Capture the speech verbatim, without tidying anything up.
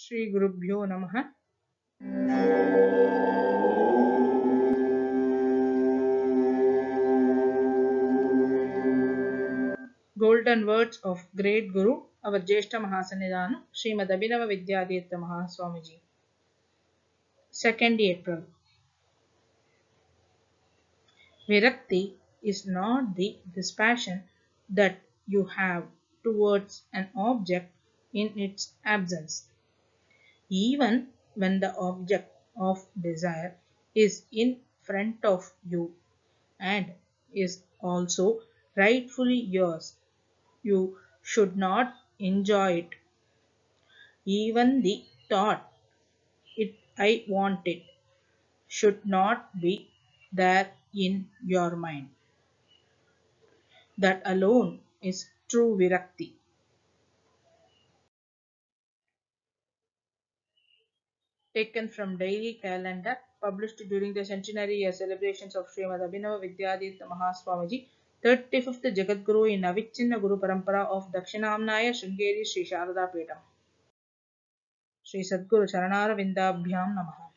Shri Gurubhyo Namaha. Golden words of great Guru, our Jeshta Mahasanidhana, Srimad Abhinava Vidyatirtha Mahaswamiji. second April. Virakti is not the dispassion that you have towards an object in its absence, even when the object of desire is in front of you and is also rightfully yours. You should not enjoy it. Even the thought, it I want it, should not be there in your mind. That alone is true virakti. Taken from daily calendar published during the centenary year celebrations of Srimad Abhinava Vidyatirtha Mahaswamiji, thirty-fifth Jagadguru in Avichinna Guru Parampara of Dakshinamnaya Sringeri Sri Sharada Peetham. Sri Sadguru Charanara Vindabhyam Namaha.